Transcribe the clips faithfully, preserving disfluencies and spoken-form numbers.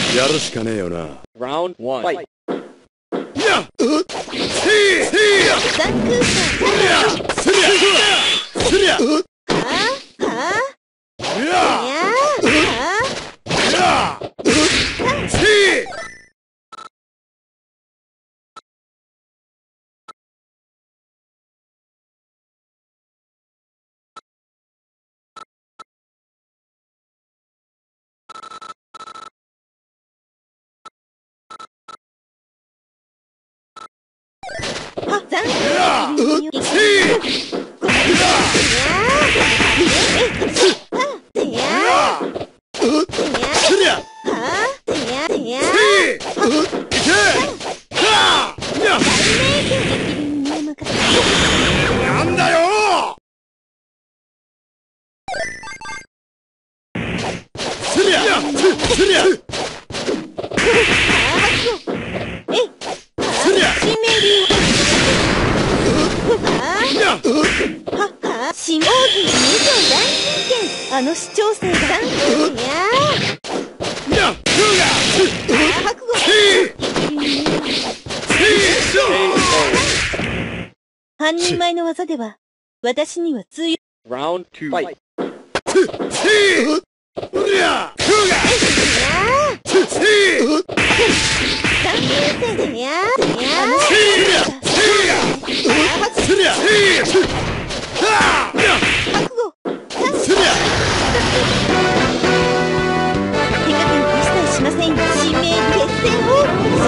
やるしかねえよな。 Round one. Fight. やっせーせーやザンクーすりゃすりゃさん。はあはあ。 やいやー。はやせーあ。ザンクーやせーいやすりゃはあいやいやせーいけはあやなんだよすりゃすりゃえいすりゃ新名流ははは下木二条大神剣あの市長生がいややっふが覚悟せー半人前の技では私には通用 Round two. Fight. せーうりゃふがせー三流戦いやいやせーやせーやすりゃせーはあや覚悟すりゃ手加減一切しませんよ新名決戦を新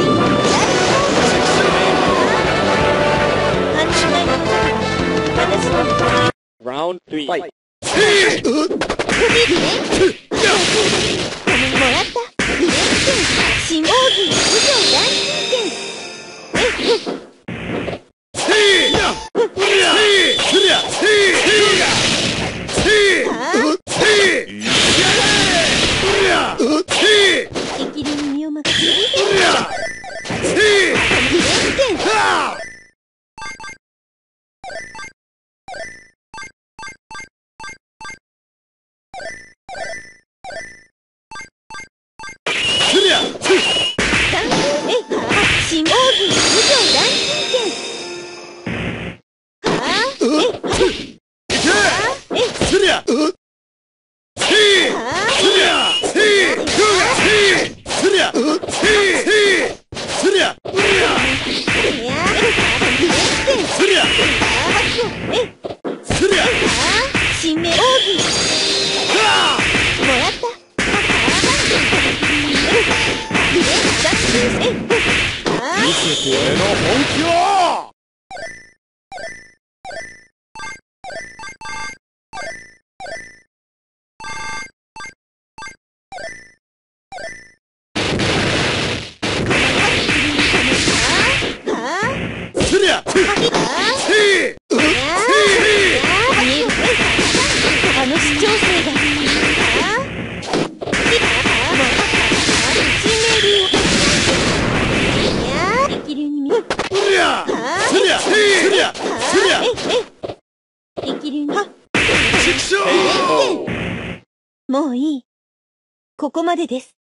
半人前の技では私の Round three. Fight. せーもらった下木二条大神剣えっせーやうりゃすりゃせーがせーせーやれうりゃせー激流に身を任せうりゃせーはあすりゃ三えい下木二条大神剣はあえいいけえいすりゃせーはあすりゃせーふがせーすりゃせーせーすりゃうりゃいやすりゃえいすりゃはあ新名奥義はあもらったえいはあ見せて俺の本気をはあすりゃせーいや見えるあの市長生がはあ新名流いや激流に見えるうりゃすりゃすりゃすりゃえいえい激流にはちくしょうもういいここまでです